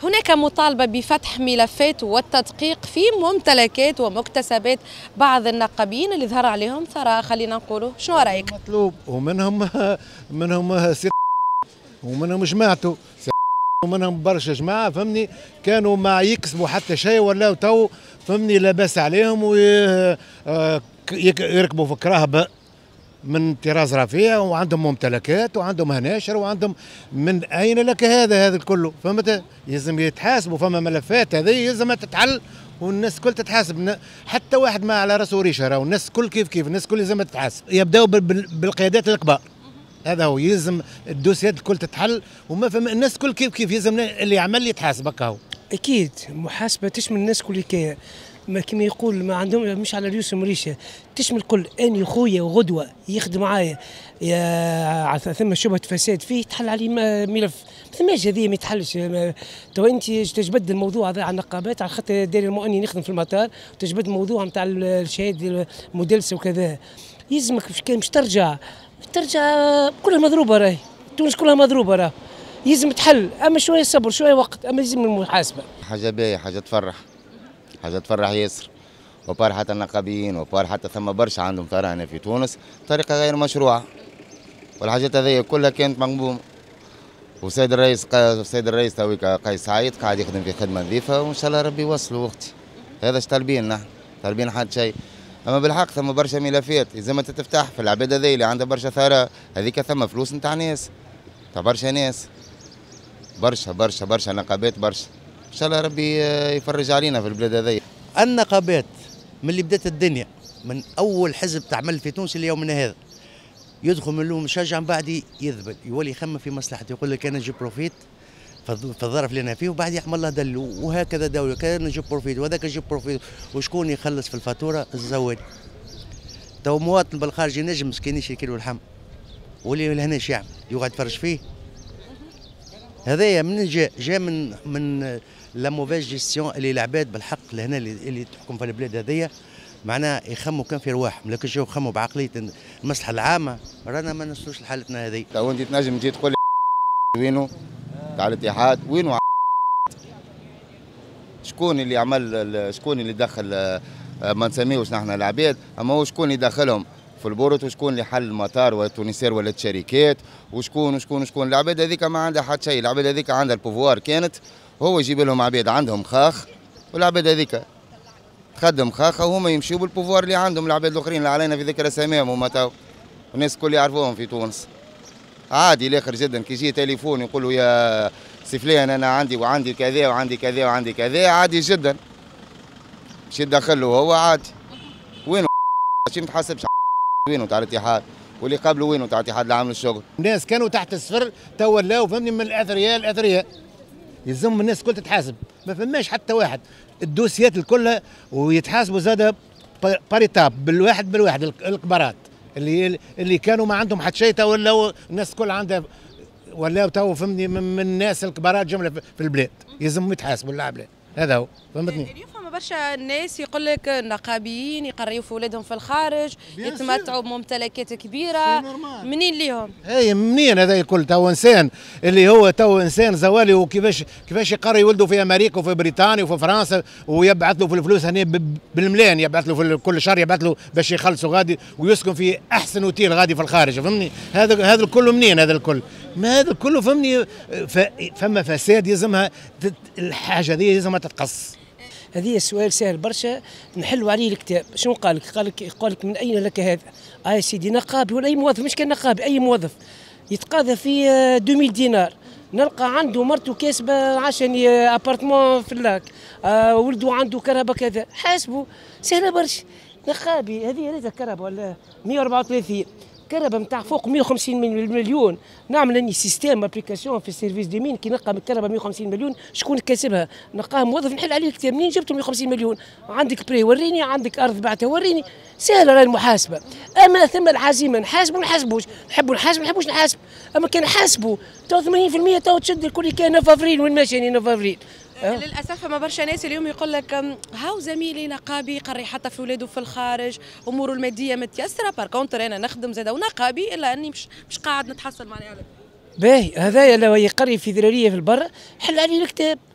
هناك مطالبة بفتح ملفات والتدقيق في ممتلكات ومكتسبات بعض النقابين اللي ظهر عليهم ثراء، خلينا نقولوا. شنو رأيك؟ مطلوب، ومنهم ومنهم جماعته، ومنهم برشا جماعة فهمني كانوا ما يكسبوا حتى شيء ولا تو فهمني لا باس عليهم ويركبوا في كراهبة من طراز رفيع وعندهم ممتلكات وعندهم هناشر وعندهم. من اين لك هذا كله؟ فهمت؟ لازم يتحاسبوا، فما ملفات هذه لازم تتحل والناس الكل تتحاسب، حتى واحد ما على راسه ريشه، راهو الناس الكل كيف الناس الكل لازم تتحاسب. يبداوا بالقيادات الكبار، هذا هو يلزم الدوسيات الكل تتحل، وما فما الناس الكل كيف يلزم اللي يعمل يتحاسب. هكا هو اكيد محاسبه تشمل الناس كل كي ما كما يقول ما عندهم مش على ريوسهم ريشه، تشمل الكل. اني خويا وغدوه يخدم معايا ثم شبهه فساد فيه تحل عليه ملف، ما ثماش هذه ما يتحلش. تو انت تجبد الموضوع هذا على النقابات على خاطر داير المؤني نخدم في المطار، وتجبد الموضوع نتاع الشهاده المدلسه وكذا. يلزمك مش ترجع كلها مضروبه، راهي تونس كلها مضروبه، راه يلزم تحل. اما شويه صبر شويه وقت، اما يلزم المحاسبه. حاجه باهيه، حاجه تفرح ياسر، وبار حتى النقابيين وبار حتى ثم برشا عندهم ثراء هنا في تونس بطريقه غير مشروعه، والحاجات هذه كلها كانت مقبومه. والسيد الرئيس تويك قيس سعيد قاعد يخدم في خدمه نظيفه، وان شاء الله ربي يوصلوا وقتي. هذا اش طالبين نحن، طالبين حد شيء. اما بالحق ثم برشا ملفات لازم تفتح في العباد هذه اللي عندها برشا ثراء، هذيك ثم فلوس نتاع ناس، تاع برشا ناس، برشا نقابات برشا. ان شاء الله ربي يفرج علينا في البلاد هذه. النقابات من اللي بدات الدنيا، من اول حزب تعمل في تونس ليومنا هذا، يدخل من له مشجع من بعد يذبل يولي يخمم في مصلحته، يقول لك انا نجيب بروفيت في الظرف اللي انا فيه، وبعد يعمل له دلو، وهكذا دوله كان نجيب بروفيت وهذاك يجيب بروفيت، وشكون يخلص في الفاتوره؟ الزوالي. تو مواطن بالخارج ينجم مسكين يشري كيلو اللحم، واللي لهنا ايش يعمل؟ يقعد يفرج فيه. هذايا من جاء من لا موفيز جيستيون اللي العباد بالحق لهنا اللي تحكم في البلاد هذيا معناها يخموا كان في رواحهم، لكن جاو يخموا بعقليه المصلحه العامه، رانا ما نوصلوش لحالتنا هذه. تو انت تنجم تجي تقول لي وينو تاع الاتحاد، وينو شكون اللي دخل ما نسميوش نحن العباد، اما هو شكون اللي دخلهم في البورت، وشكون اللي حل المطار ولا تونسير ولا الشركات، وشكون العباد هذيك ما عندها حد شيء. العباد هذيك عندها البوفوار كانت، هو يجيب لهم عباد عندهم خاخ، والعباد هذيك تخدم خاخه وهما يمشيوا بالبوفوار اللي عندهم. العباد الاخرين اللي علينا في ذكر اساميهم هما تو الناس الكل يعرفوهم في تونس. عادي الاخر جدا كي يجي تليفون يقولوا يا سفلان انا عندي كذا وعندي كذا، عادي جدا باش يدخل له هو عادي. وينو ماشي متحاسبش، وينو تاع الاتحاد واللي قبله، وينو تاع الاتحاد اللي عامل الشغل. الناس كانوا تحت الصفر تو ولاو فهمني من الاثرياء يلزم الناس الكل تتحاسب، ما فماش حتى واحد. الدوسيات الكل ويتحاسبوا زاده باريتاب بالواحد الكبارات اللي كانوا ما عندهم حتى شيء، تو ولاو الناس الكل عندها، ولاو تو فهمني من الناس الكبارات جمله في البلاد يلزمهم يتحاسبوا اللاعبين. هذا هو، فهمتني؟ اليوم فما برشا الناس يقول لك النقابيين يقريوا في ولادهم في الخارج، يتمتعوا بممتلكات كبيره، منين ليهم؟ هي منين هذا الكل؟ تو انسان اللي هو تو انسان زوالي، وكيفاش يقري ولده في امريكا وفي بريطانيا وفي فرنسا، ويبعث له في الفلوس هنا بالمليان، يبعث له في كل شهر يبعث له باش يخلصوا غادي ويسكن في احسن اوتيل غادي في الخارج، فهمني؟ هذا الكل منين؟ هذا الكل ما هذا كله فهمني. فما فساد يلزمها الحاجه هذه يلزمها تتقص. هذه السؤال سهل برشا نحلوا عليه الكتاب. شنو قال لك من اين لك هذا؟ يا سيدي نقابي ولا اي موظف، مش كان نقابي، اي موظف يتقاضى في 2000 دينار، نلقى عنده مرته كاسبه عشان ابارتمون في اللاك، ولده عنده كهرباء كذا، حاسبه سهله برشا. نقابي هذه ريتها كهرباء ولا 134 كهرباء نتاع فوق 150 مليون، نعمل اني سيستيم ابليكاسيون في السيرفيس دي مين كي نلقى الكهرباء 150 مليون شكون كاسبها؟ نلقاه موظف نحل عليه الكتاب، منين جبتوا 150 مليون؟ عندك بري وريني، عندك ارض بعتها وريني، سهله راهي المحاسبه. اما ثم العزيمه نحاسبوا ما نحاسبوش، نحبوا نحاسب ما نحبوش نحاسب. اما كان نحاسبوا تو 80% تو تشد الكل كان 9 افريل وين ماشي 9 افريل. للاسف فما برشا ناس اليوم يقول لك هاو زميلي نقابي يقري حتى في ولاده في الخارج، اموره الماديه متيسره، بار كونتر انا نخدم زاده ونقابي الا اني مش قاعد نتحصل معناها. باهي هذايا لو يقري في ذراريه في البر حل عليه الكتاب،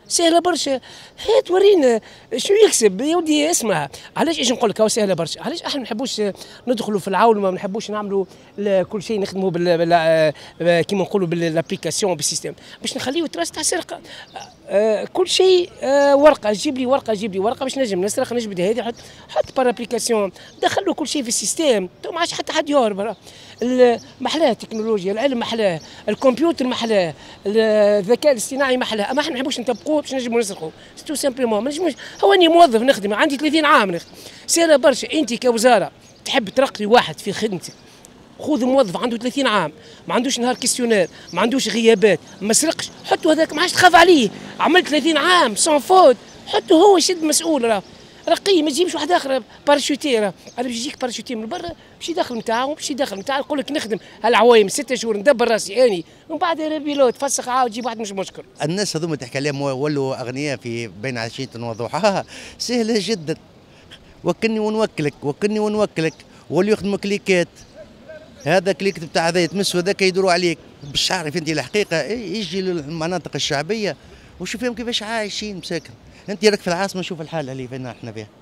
سهله برشا. هات ورينا شو يكسب يا ودي. اسمع علاش ايش نقول لك هو سهله برشا. علاش احنا ما نحبوش ندخلوا في العول وما نحبوش نعملوا كل شيء نخدموا كيما نقولوا بالابليكاسيون بالسيستم باش نخليه تراس تاع سرقه. كل شيء ورقه، جيب لي ورقه جيب لي ورقه باش نجم نسرق نجبد هذه حط بار ابليكاسيون دخلوا كل شيء في السيستم تو ما عادش حتى حد يهرب. محلاه التكنولوجيا، العلم محلاه، الكمبيوتر محلاه، الذكاء الاصطناعي محلاه، اما احنا ما نحبوش نطبقوه باش نجموا نسرقوا. تو سامبلومون ما نجموش. هو اني موظف نخدم عندي 30 عام نخدم سهله برشا. انت كوزاره تحب ترقي واحد في خدمتك، خذ موظف عنده 30 عام ما عندوش نهار كيستيونير ما عندوش غيابات ما سرقش، حطوا هذاك ما عادش تخاف عليه، عمل 30 عام سون فوت، حطوا هو يشد مسؤول. راه رقي ما تجيبش واحد اخر باراشوتي. راه باش يجيك باراشوتي من برا باش يدخل نتاعو باش يدخل نتاعو يقول لك نخدم هالعوايم 6 شهور ندبر راسي اني ومن بعد بيلوت فسخ عاود جيب واحد مش مشكل. الناس هذوما تحكي عليهم ولوا اغنياء في بين عشيه وضحاها. سهله جدا، وكلني ونوكلك وكلني ونوكلك، واللي يخدموا كليكات. هذا كليك بتاع هذا يتمسوا هذاك يدوروا عليك باش عارف انت الحقيقه. يجي للمناطق الشعبيه وشوف فيهم كيفاش عايشين مساكن. انت راك في العاصمه شوف الحاله اللي فينا احنا فيها.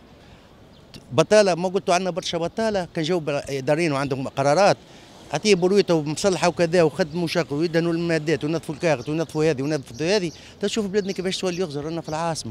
بطاله ما قلتوا عندنا برشا بطاله، كان جو دارين وعندهم قرارات عطيه برويته ومصلحه وكذا وخدموا شغل ويدهنوا المادات وينظفوا الكاغط وينظفوا هذه وينظفوا هذه. تشوف بلادنا كيفاش تولي يخزر. رانا في العاصمه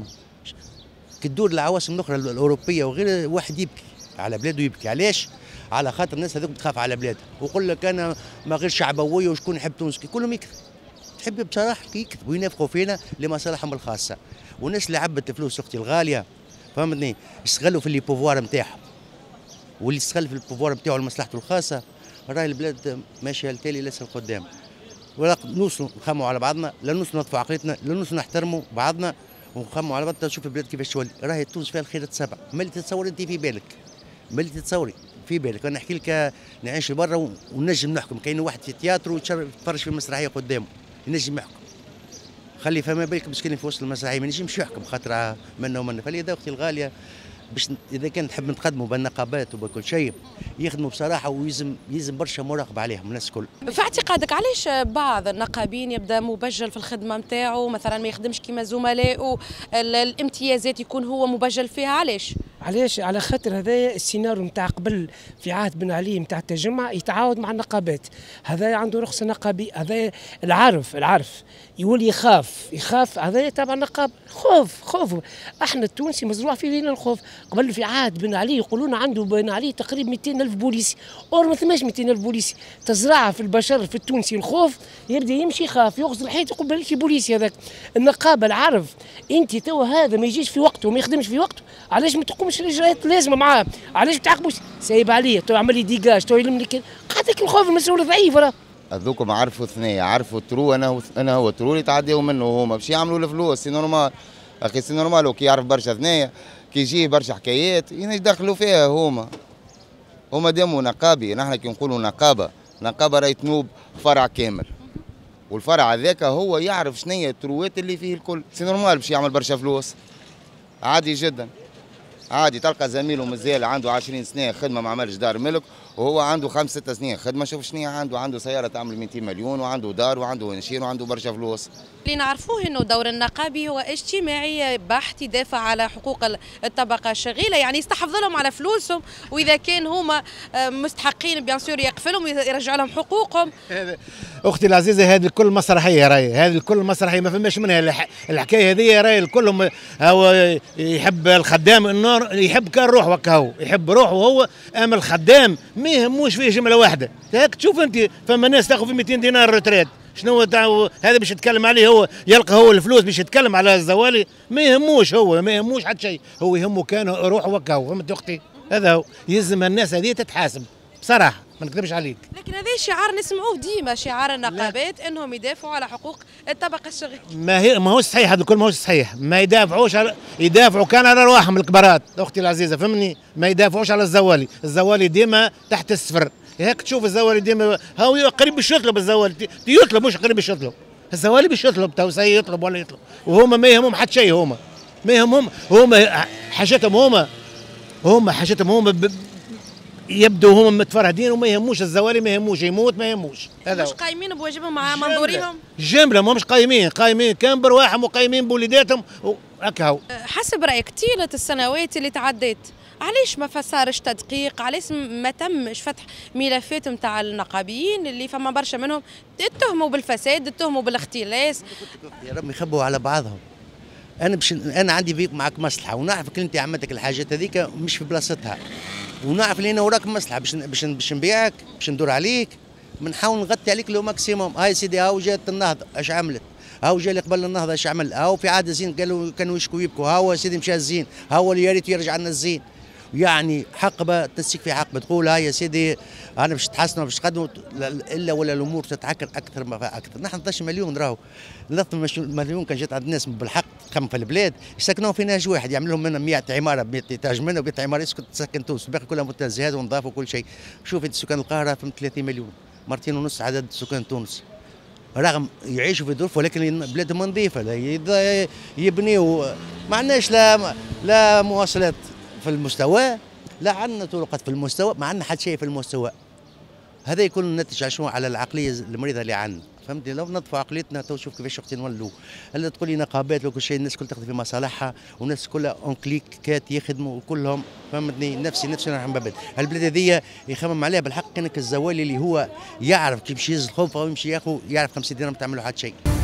كي تدور العواصم الاخرى الاوروبيه وغير واحد يبكي على بلاده يبكي. علاش؟ على خاطر الناس هذوك تخاف على بلادها ويقول لك انا ما غير شعبويه وشكون يحب تونس. كلهم يكذب. تحب بصراحه يكذبوا وينافقوا فينا لمصالحهم الخاصه. والناس اللي عبت الفلوس اختي الغاليه فهمتني يستغلوا في اللي بوفوار نتاعهم، واللي يستغل في البوفوار نتاعو لمصلحته الخاصه راهي البلاد ماشيه للتالي ليس القدام. ولا نوصلوا نخموا على بعضنا، لا نوصلوا نطفوا عقليتنا، لا نوصلوا نحترموا بعضنا ونخموا على بعضنا. تشوف البلاد كيفاش تولي. راهي تونس فيها الخير تسبع. ما اللي تتصور انت في بالك، ما اللي تتصوري في بالك. انا نحكي لك نعيش برا ونجم نحكم. كاين واحد في تياترو ويتفرج في المسرحيه قدامه ينجم يحكم. خلي فما بالك مسكين في وسط المسرحيه ما ينجمش يحكم خاطر منا ومنا. فلذا اختي الغاليه باش اذا كان تحب نتقدموا بالنقابات وبكل شيء يخدموا بصراحه ويلزم برشا مراقبه عليهم الناس الكل. في اعتقادك علاش بعض النقابين يبدا مبجل في الخدمه نتاعو مثلا ما يخدمش كيما زملائه، الامتيازات يكون هو مبجل فيها؟ علاش؟ على خاطر هذا السيناريو نتاع قبل في عهد بن علي نتاع التجمع يتعاود مع النقابات. هذا عنده رخصه نقابي، هذا العرف يولي يخاف هذا تبع النقاب. خوف احنا التونسي مزروع فينا الخوف. قبل في عهد بن علي يقولون عنده بن علي تقريبا 200,000 بوليسي، اور ما ثماش 200,000 بوليسي. تزرع في البشر في التونسي الخوف، يبدا يمشي يخاف يغزل الحيط يقول بالك بوليسي. هذاك النقابه العرف انت توا هذا ما يجيش في وقته وما يخدمش في وقته، علاش ما تقومش الاجراءات اللازمه معاه؟ علاش ما تعاقبوش؟ سايب عليه تو عمل لي ديجاج تو يلم لي قعدك الخوف المسؤول ضعيف. راه هذوكم عرفوا ثنيه، عرفوا ترو انا هو ترو اللي تعديوا منه هما باش يعملوا الفلوس. سي نورمال اخي، سي نورمال. وكي يعرف برشا ثنيه كي يجيه برشا حكايات يدخلوا فيها هما داموا نقابي. نحن كي نقولوا نقابه راهي تنوب فرع كامل، والفرع هذاك هو يعرف شنيا التروات اللي فيه الكل. سي نورمال باش يعمل برشا فلوس عادي جدا. عادي تلقى زميله مازال عنده 20 سنه خدمه ما عملش دار ملك وهو عنده 5 6 سنين خدمه. شوف شنو عنده سياره تعمل 200 مليون وعنده دار وعنده نشير وعنده برشا فلوس. اللي نعرفوه انه دور النقابي هو اجتماعي بحت، يدافع على حقوق الطبقه الشغيله، يعني يستحفظ لهم على فلوسهم، واذا كان هما مستحقين بيان سور يقفلهم يرجع لهم حقوقهم. اختي العزيزه هذه الكل مسرحيه، راهي هذه الكل مسرحيه ما فماش منها الحكايه هذه. راهي الكل هو يحب الخدام النار، يحب كان روح وكهو يحب روحه هو. اما الخدام ما يهموش فيه جمله واحده. هاك تشوف انت فما ناس تاخذ في 200 دينار روتريت، شنو هذا باش يتكلم عليه؟ هو يلقى هو الفلوس باش يتكلم على الزوالي، ما يهموش حتى شيء. هو يهمه كان روح وكهو. فهمت اختي؟ هذا هو يلزم الناس هذه تتحاسب بصراحه، ما نكذبش عليك. لكن هذا شعار نسمعوه ديما، شعار النقابات انهم يدافعوا على حقوق الطبقه الشغيله. ما هو صحيح، هذا الكل ما هو صحيح. ما يدافعوا كان على ارواحهم الكبارات اختي العزيزه، فهمني؟ ما يدافعوش على الزوالي ديما تحت الصفر. هيك تشوف الزوالي ديما هو قريب باش يطلب، الزوالي يطلب مش قريب باش يطلب. الزوالي باش يطلب تو يطلب ولا يطلب، وهما ما يهمهم حتى شيء. هما حاجتهم هما يبدو هم متفرهدين وما يهموش الزوالي، ما يهموش يموت، ما يهموش. هذا مش قايمين بواجبهم مع منظورهم؟ جمله ما مش قايمين كان برواحهم وقايمين بوليداتهم هكا هو. حسب رايك طيله السنوات اللي تعدت علاش ما صارش تدقيق؟ علاش ما تمش فتح ملفات نتاع النقابيين اللي فما برشا منهم اتهموا بالفساد، اتهموا بالاختلاس؟ يا رب يخبوا على بعضهم. انا عندي معك مصلحه، ونعرفك انت عملتك الحاجات هذيك مش في بلاصتها، ونعرف اللي انا وراك مصلحه باش نبيعك، باش ندور عليك، بنحاول نغطي عليك لو ماكسيموم. هاي سيدي هاو جات النهضه اش عملت، هاو جا اللي قبل النهضه اش عمل، هاو في عاد الزين كانوا يشكوا يبكوا، هاو سيدي مشى الزين، هاو اللي يا ريت يرجع لنا الزين. يعني حقبه تسيك في حقبه، تقول هاي يا سيدي انا باش تحسنوا باش تقدموا الا ولا الامور تتعكر اكثر ما اكثر. نحن 11 مليون راهو 13 مليون كان جات عند الناس بالحق تخمم في البلاد يسكنوا في نهج واحد، يعمل لهم منهم 100 عماره ب 100 ايتاج منه، 100 عماره تسكن تونس، الباقي كلها متنزهات ونظافه وكل شيء. شوف انت سكان القاهره فهم 30 مليون، مرتين ونص عدد سكان تونس، رغم يعيشوا في ظروف ولكن بلادهم نظيفه، يبنيوا ما عندناش لا مواصلات في المستوى، لا عندنا طرقات في المستوى، ما عندنا حتى شيء في المستوى. هذا يكون الناتج على شنو؟ على العقليه المريضه اللي عندنا، فهمتني؟ لو نضفوا عقليتنا تو شوف كيفاش وقت نولوا. هلا تقول لي نقابات وكل شيء، الناس كل تخدم في مصالحها والناس كلها اون كليكات يخدموا وكلهم، فهمتني؟ نفسي نحن بابل البلاد هذيا يخمم عليها بالحق كانك الزوالي اللي هو يعرف كيف يمشي يهز الخوف او يمشي ياخذ، يعرف 50 دينار ما تعملوا حتى شيء.